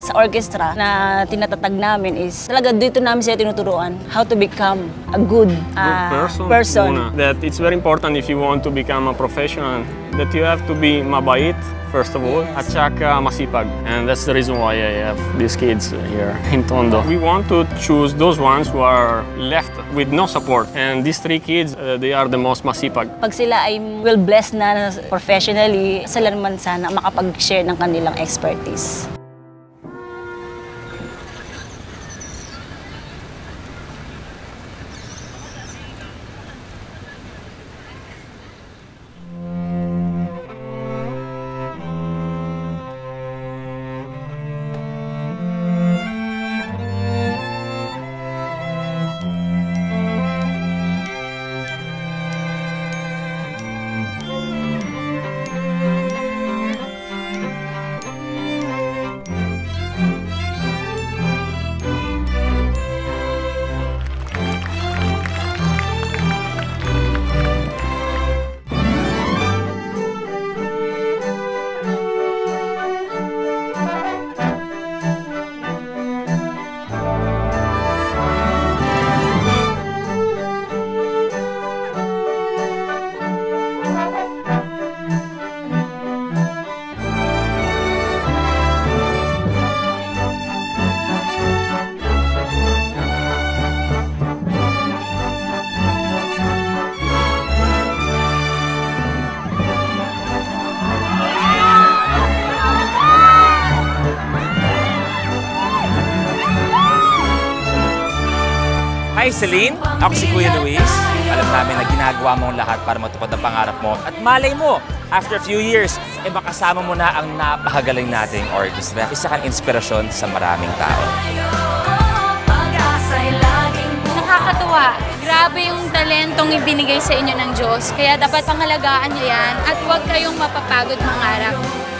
sa orchestra na tinatatag namin is talaga dito namin sila tinuturuan how to become a good person. That it's very important if you want to become a professional that you have to be mabait first of all, at saka masipag. And that's the reason why I have these kids here in Tondo. We want to choose those ones who are left with no support. And these 3 kids, they are the most masipag. Pag sila ay well-blessed na professionally, sila naman sana makapag-share ng kanilang expertise. Hi Celine, ako si Kuya Luis. Alam namin na ginagawa mo ang lahat para matupad ang pangarap mo. At malay mo, after a few years, makasama mo na ang napakagaling nating orchestra. Isa kang inspirasyon sa maraming tao. Nakakatuwa. Grabe yung talentong ibinigay sa inyo ng Diyos. Kaya dapat pangalagaan niyo yan at huwag kayong mapapagod mangarap.